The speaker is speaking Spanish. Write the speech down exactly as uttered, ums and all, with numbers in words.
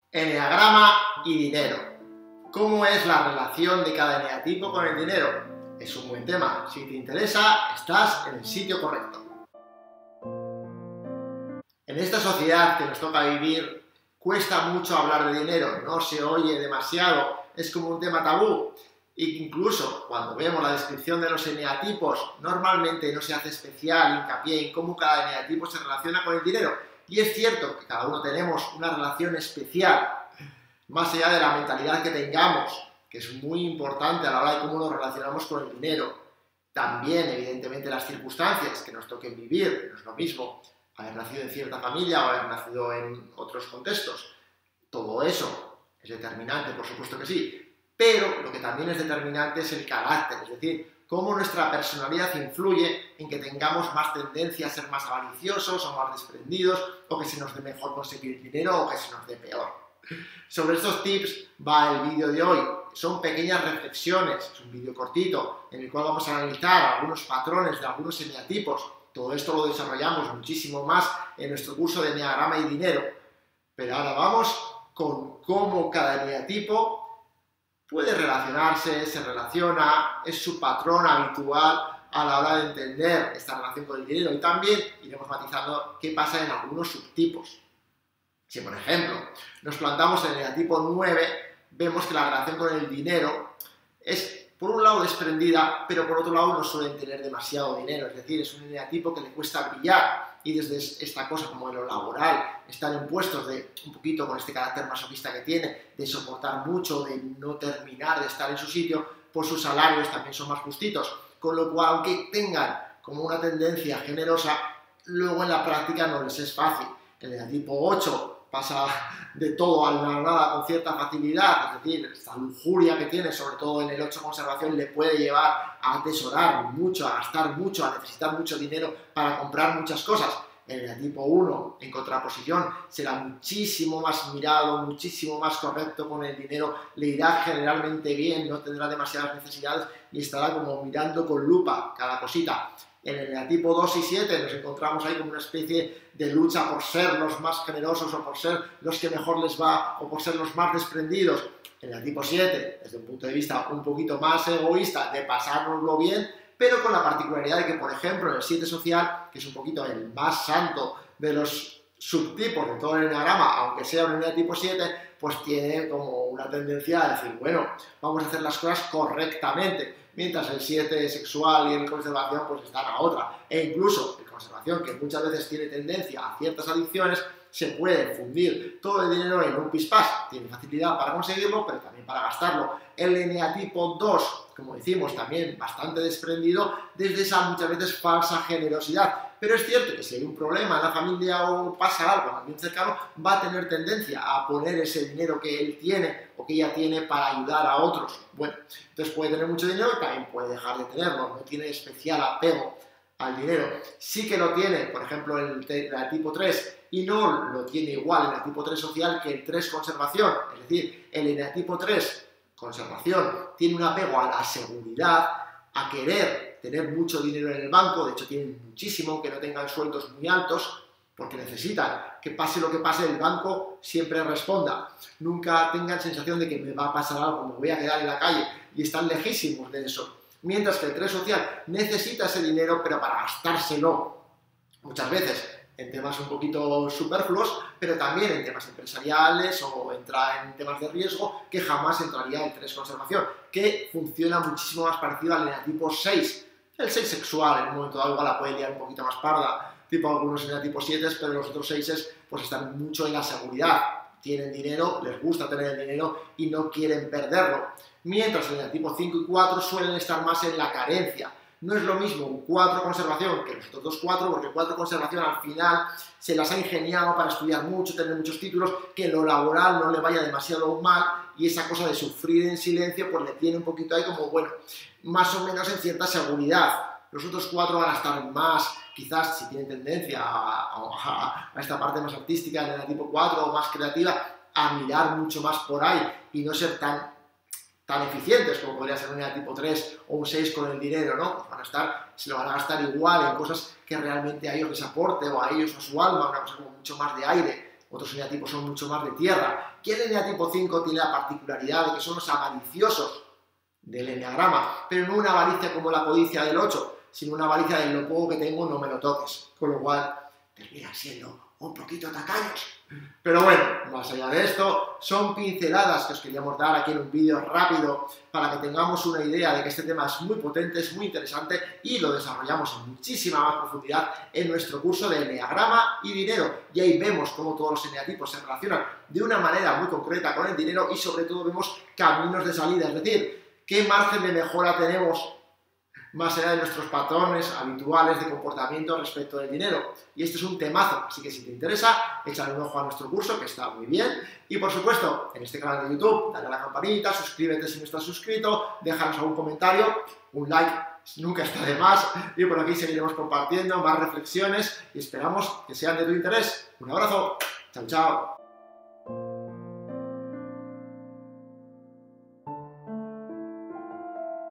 Eneagrama y dinero. ¿Cómo es la relación de cada eneatipo con el dinero? Es un buen tema. Si te interesa, estás en el sitio correcto. En esta sociedad que nos toca vivir, cuesta mucho hablar de dinero, no se oye demasiado, es como un tema tabú. E incluso cuando vemos la descripción de los eneatipos, normalmente no se hace especial hincapié en cómo cada eneatipo se relaciona con el dinero. Y es cierto que cada uno tenemos una relación especial, más allá de la mentalidad que tengamos, que es muy importante a la hora de cómo nos relacionamos con el dinero. También, evidentemente, las circunstancias que nos toquen vivir, no es lo mismo haber nacido en cierta familia o haber nacido en otros contextos. Todo eso es determinante, por supuesto que sí, pero lo que también es determinante es el carácter, es decir, cómo nuestra personalidad influye en que tengamos más tendencia a ser más avariciosos o más desprendidos, o que se nos dé mejor conseguir dinero o que se nos dé peor. Sobre estos tips va el vídeo de hoy. Son pequeñas reflexiones, es un vídeo cortito en el cual vamos a analizar algunos patrones de algunos eneatipos. Todo esto lo desarrollamos muchísimo más en nuestro curso de Eneagrama y Dinero. Pero ahora vamos con cómo cada eneatipo puede relacionarse, se relaciona, es su patrón habitual a la hora de entender esta relación con el dinero, y también iremos matizando qué pasa en algunos subtipos. Si, por ejemplo, nos plantamos en el eneatipo nueve, vemos que la relación con el dinero es, por un lado, desprendida, pero por otro lado no suelen tener demasiado dinero, es decir, es un eneatipo que le cuesta brillar, y desde esta cosa como en lo laboral, están en puestos de, un poquito con este carácter masoquista que tiene, de soportar mucho, de no terminar de estar en su sitio, pues sus salarios también son más justitos, con lo cual, aunque tengan como una tendencia generosa, luego en la práctica no les es fácil. El eneatipo ocho pasa de todo a la nada con cierta facilidad, es decir, esta lujuria que tiene, sobre todo en el ocho conservación, le puede llevar a atesorar mucho, a gastar mucho, a necesitar mucho dinero para comprar muchas cosas. El eneatipo uno, en contraposición, será muchísimo más mirado, muchísimo más correcto con el dinero, le irá generalmente bien, no tendrá demasiadas necesidades y estará como mirando con lupa cada cosita. En el eneatipo dos y siete nos encontramos ahí como una especie de lucha por ser los más generosos o por ser los que mejor les va o por ser los más desprendidos. En el eneatipo siete, desde un punto de vista un poquito más egoísta, de pasárnoslo bien, pero con la particularidad de que, por ejemplo, en el siete social, que es un poquito el más santo de los subtipos de todo el eneagrama, aunque sea un eneatipo siete, pues tiene como una tendencia a decir, bueno, vamos a hacer las cosas correctamente, mientras el siete sexual y el conservación pues están a otra. E incluso el conservación, que muchas veces tiene tendencia a ciertas adicciones, se puede fundir todo el dinero en un pispás. Tiene facilidad para conseguirlo, pero también para gastarlo. El eneatipo dos, como decimos, también bastante desprendido desde esa muchas veces falsa generosidad. Pero es cierto que si hay un problema en la familia o pasa algo en alguien cercano, va a tener tendencia a poner ese dinero que él tiene o que ella tiene para ayudar a otros. Bueno, entonces puede tener mucho dinero y también puede dejar de tenerlo, no tiene especial apego al dinero. Sí que lo tiene, por ejemplo, el eneatipo tres, y no lo tiene igual el eneatipo tres social que el tres conservación. Es decir, el eneatipo tres conservación tiene un apego a la seguridad, a querer tener mucho dinero en el banco, de hecho tienen muchísimo, aunque no tengan sueldos muy altos, porque necesitan que pase lo que pase, el banco siempre responda. Nunca tengan sensación de que me va a pasar algo, me voy a quedar en la calle, y están lejísimos de eso. Mientras que el tres social necesita ese dinero, pero para gastárselo, muchas veces en temas un poquito superfluos, pero también en temas empresariales o entra en temas de riesgo, que jamás entraría el tres conservación, que funciona muchísimo más parecido al eneatipo seis. El seis sexual, en un momento dado, igual la puede liar un poquito más parda, tipo algunos eneatipos siete, pero los otros seis pues están mucho en la seguridad. Tienen dinero, les gusta tener el dinero y no quieren perderlo. Mientras el eneatipo cinco y cuatro suelen estar más en la carencia. No es lo mismo un cuatro conservación que los otros dos cuatro, porque el cuatro conservación al final se las ha ingeniado para estudiar mucho, tener muchos títulos, que en lo laboral no le vaya demasiado mal, y esa cosa de sufrir en silencio pues le tiene un poquito ahí como, bueno, más o menos en cierta seguridad. Los otros cuatro van a estar más, quizás si tienen tendencia a, a, a esta parte más artística del eneatipo cuatro o más creativa, a mirar mucho más por ahí y no ser tan tan eficientes como podría ser un eneatipo tres o un seis con el dinero, ¿no? Pues van a estar, se lo van a gastar igual en cosas que realmente a ellos les aporte, o a ellos, a su alma, una cosa como mucho más de aire, otros eneatipos son mucho más de tierra. Y el eneatipo cinco tiene la particularidad de que son los avariciosos del eneagrama, pero no una avaricia como la codicia del ocho, sino una avaricia de lo poco que tengo no me lo toques, con lo cual terminan siendo un poquito tacaños. Pero bueno, más allá de esto, son pinceladas que os queríamos dar aquí en un vídeo rápido para que tengamos una idea de que este tema es muy potente, es muy interesante y lo desarrollamos en muchísima más profundidad en nuestro curso de Eneagrama y Dinero. Y ahí vemos cómo todos los eneatipos se relacionan de una manera muy concreta con el dinero y sobre todo vemos caminos de salida, es decir, qué margen de mejora tenemos más allá de nuestros patrones habituales de comportamiento respecto del dinero. Y este es un temazo, así que si te interesa, échale un ojo a nuestro curso, que está muy bien. Y por supuesto, en este canal de YouTube, dale a la campanita, suscríbete si no estás suscrito, déjanos algún comentario, un like nunca está de más, y por aquí seguiremos compartiendo más reflexiones y esperamos que sean de tu interés. Un abrazo, chao, chao.